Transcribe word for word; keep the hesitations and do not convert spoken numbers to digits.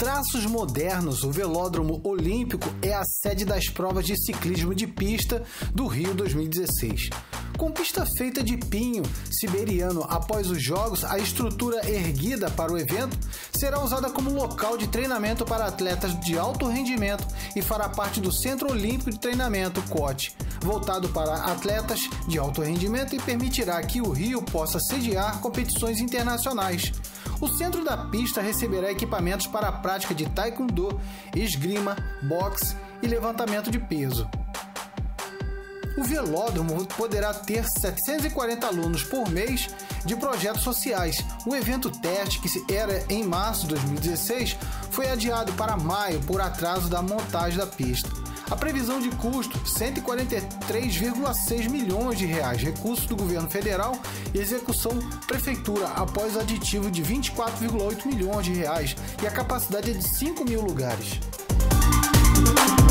traços modernos, o Velódromo Olímpico é a sede das provas de ciclismo de pista do Rio dois mil e dezesseis. Com pista feita de pinho siberiano após os Jogos, a estrutura erguida para o evento será usada como local de treinamento para atletas de alto rendimento e fará parte do Centro Olímpico de Treinamento C O T, voltado para atletas de alto rendimento e permitirá que o Rio possa sediar competições internacionais. O centro da pista receberá equipamentos para a prática de taekwondo, esgrima, boxe e levantamento de peso. O velódromo poderá ter setecentos e quarenta alunos por mês de projetos sociais. O evento teste, que era em março de dois mil e dezesseis, foi adiado para maio por atraso da montagem da pista. A previsão de custo, cento e quarenta e três vírgula seis milhões de reais, recursos do governo federal e execução prefeitura após aditivo de vinte e quatro vírgula oito milhões de reais e a capacidade é de cinco mil lugares.